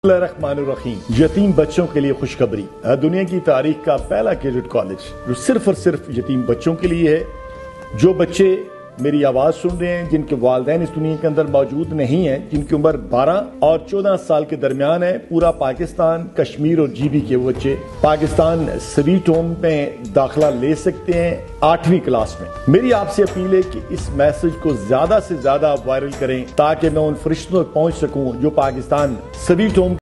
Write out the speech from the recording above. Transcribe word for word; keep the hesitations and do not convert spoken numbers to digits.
रहमानुर्रहीम। यतीम बच्चों के लिए खुशखबरी। दुनिया की तारीख का पहला कैडेट कॉलेज जो सिर्फ और सिर्फ यतीम बच्चों के लिए है। जो बच्चे मेरी आवाज सुन रहे हैं, जिनके वालिदैन इस दुनिया के अंदर मौजूद नहीं है, जिनकी उम्र बारह और चौदह साल के दरमियान है, पूरा पाकिस्तान, कश्मीर और जीबी के वो बच्चे पाकिस्तान स्वीट होम में दाखिला ले सकते हैं आठवीं क्लास में। मेरी आपसे अपील है कि इस मैसेज को ज्यादा से ज्यादा वायरल करें ताकि मैं उन फरिश्तों तक पहुंच सकूं जो पाकिस्तान स्वीट होम